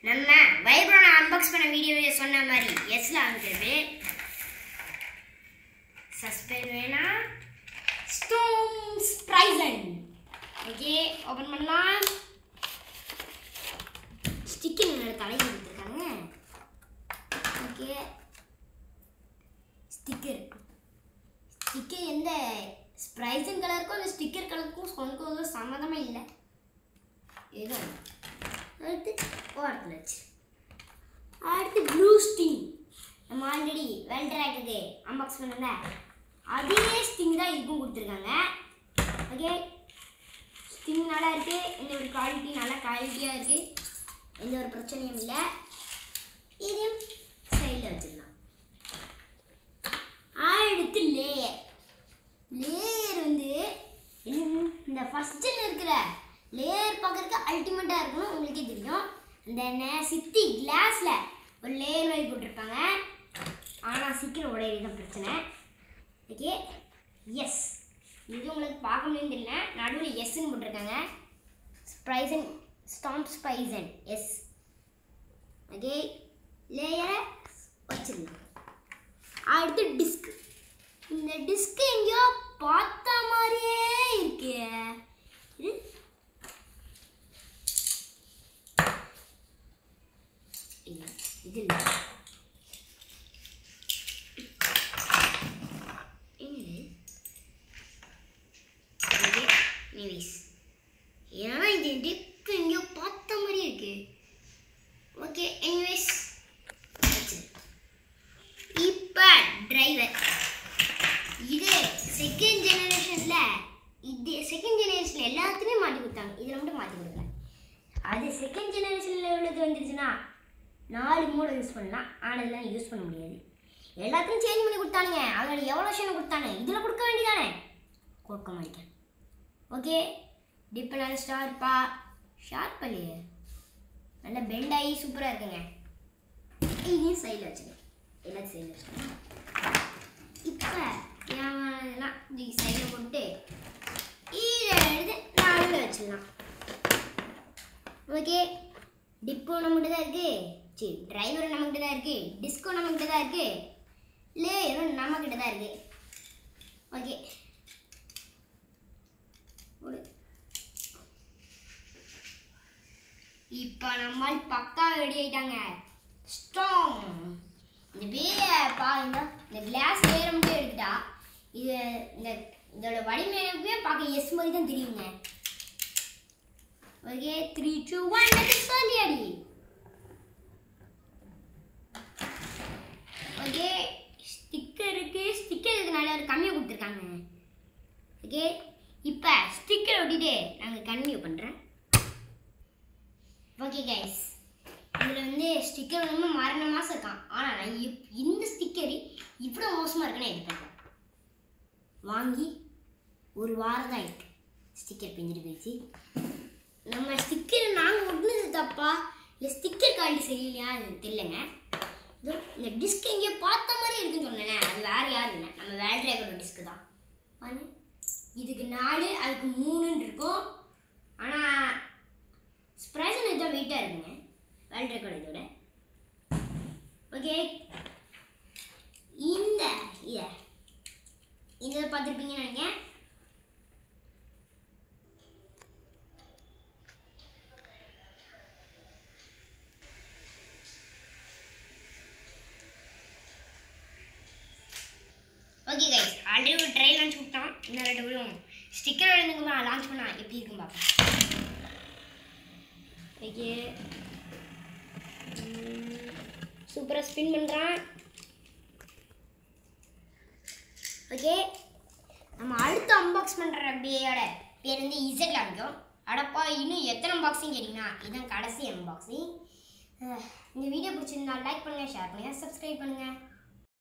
நம்ம வைப்ரோன அன்பாக்ஸ் பண்ண வீடியோவே சொன்ன மாதிரி எஸ்ல ஆகுது. சஸ்பெண்ட் வேணா ஸ்ப்ரைசன். ஓகே, ஓபன் பண்ணலாம். ஸ்டிக்கர் மேல தலையில கொடுத்துருக்காங்க. ஓகே, ஸ்டிக்கர் எந்த ஸ்ப்ரைசன் கலருக்கும் அந்த ஸ்டிக்கர் கலருக்கும் கொஞ்சம் சம்மந்தமே இல்லை. ஏதோ அடுத்து ஓரத்தில் வச்சு அடுத்து ப்ளூ ஸ்டிங். நம்ம ஆல்ரெடி வெல்ட்ராக்குது அன்பாக்ஸ் பண்ணல, அதே ஸ்டிங் தான் இதுக்கும் கொடுத்துருக்காங்க. ஓகே, ஸ்டிங் நல்லா இருக்குது. எந்த ஒரு குவாலிட்டி நல்லா குவாலிட்டியாக இருக்குது, எந்த ஒரு பிரச்சனையும் இல்லை. இதையும் சைடில் வச்சிடலாம். அடுத்து லேயர் வந்து இந்த ஃபஸ்ட்டில் இருக்கிற லேயர் பார்க்குறதுக்கு அல்டிமேட்டாக இருக்கணும். உங்களுக்கே தெரியும், இந்த சித்தி கிளாஸில் ஒரு லேயர் மாதிரி போட்டிருப்பாங்க. ஆனால் சீக்கிரம் உடையிறது தான் பிரச்சனை. ஓகே, எஸ் இது உங்களுக்கு பார்க்க முடியும் தெரியல, நடுவில் எஸ்ன்னு போட்டிருக்காங்க. ஸ்ப்ரைசன் எஸ். ஓகே, லேயரை வச்சிடலாம். அடுத்து டிஸ்க். இந்த டிஸ்க் எங்கேயோ பார்த்த மாதிரியே இருக்கு. இது இல்லை, ஏன்னா இது டிஸ்க் எங்கேயோ பார்த்த மாதிரி இருக்கு. ஓகே, எனிவேஸ் இப்போ டிரைவர். இது செகண்ட் ஜெனரேஷனில் எல்லாத்துலேயுமே மாற்றி கொடுத்தாங்க. இதில் மட்டும் மாற்றி கொடுக்கல. அது செகண்ட் ஜெனரேஷனில் உள்ளது வந்துருச்சுன்னா 4 மோடு யூஸ் பண்ணலாம். ஆனால் இதெல்லாம் யூஸ் பண்ண முடியாது. எல்லாத்தையும் சேஞ்ச் பண்ணி கொடுத்தானுங்க. அதில் எவ்வளோ விஷயம் கொடுத்தானே, இதில் கொடுக்க வேண்டியதானே, கொடுக்க மாட்டேன். ஓகே, டிப் நல்ல ஷார்ப் இல்லையே, நல்ல பெண்ட் ஆகி சூப்பராக இருக்குங்க. இதையும் சைடில் வச்சுக்கேன், எல்லாத்தையும் சைடில் வச்சுக்கேன். இப்போ இதெல்லாம் சைடில் போட்டு இதை எடுத்து நடுவில் வச்சிடலாம். ஓகே, டிப்பும் நம்மகிட்ட தான் இருக்குது, சரி டிரைவரும் நம்மகிட்ட தான் இருக்குது, டிஸ்கும் நம்மகிட்ட தான் இருக்குது, லேயரும் நம்மகிட்ட தான் இருக்குது. ஓகே, இப்போ நம்ம பக்கா ரெடி ஆகிட்டாங்க. ஸ்ட்ராங். இந்த இந்த கிளாஸ் லேயரை மட்டும் எடுத்துட்டா இது இதோட வடிமையே பார்க்க எஸ் மாதிரி தான் தெரியுங்க. ஓகே, 3 2 1 சொல்லி அடி. ஓகே, ஸ்டிக்கர் இருக்கு. ஸ்டிக்கர் இதுக்கு நல்லா கம்மியாக கொடுத்துருக்காங்க. ஓகே, இப்போ ஸ்டிக்கர் ஒட்டிட்டு நாங்கள் கன்டினியூ பண்ணுறேன். ஓகே கைஸ், இதில் வந்து ஸ்டிக்கர் ரொம்ப மரண மாதம் இருக்கான். ஆனால் நான் இந்த ஸ்டிக்கர் இவ்வளோ மோசமாக இருக்குன்னு எதிர்பார்க்கேன். வாங்கி ஒரு வாரம் தான் இருக்கு, ஸ்டிக்கர் பிஞ்சிட்டு போயிடுச்சு. நம்ம ஸ்டிக்கர் நாங்கள் ஒட்டினது தப்பா இல்லை ஸ்டிக்கர் குவாலிட்டி சரியில்லையா எனக்கு தெரியலங்க. இந்த டிஸ்க் எங்கேயோ பார்த்த மாதிரி இருக்குன்னு சொன்னேனே, அது வேறு யாரும் இல்லை, நம்ம வேல்ட்ராக்கோட டிஸ்க்கு தான். இதுக்கு 4 அதுக்கு 3 இருக்கும். ஆனால் ஸ்ப்ரைசன் இதுதான் வெயிட்டாக இருக்குங்க வேல்ட்ராக்கோட இதோட. ஓகே, இதை பார்த்துருப்பீங்கன்னு நினைக்கிறேன். ஓகே கைஸ், ஆல்ரெடி ஒரு ட்ரை லான்ச் கொடுத்தான். இன்னும் 2 விழும் ஸ்டிக்கர் எழுதுங்க லான்ச் பண்ணால் எப்படி இருக்கும் பார்ப்பேன். ஓகே, சூப்பராக ஸ்பின் பண்ணுறான். ஓகே, நம்ம அடுத்து அன்பாக்ஸ் பண்ணுற அப்படியோட பேர் வந்து இசட் ஆகிக்கும். அடப்பா, இன்னும் எத்தனை அன்பாக்சிங் கேட்டிங்கன்னா இதுதான் கடைசி அன்பாக்சிங். இந்த வீடியோ பிடிச்சிருந்தா லைக் பண்ணுங்கள், ஷேர் பண்ணுங்கள், சப்ஸ்கிரைப் பண்ணுங்கள்.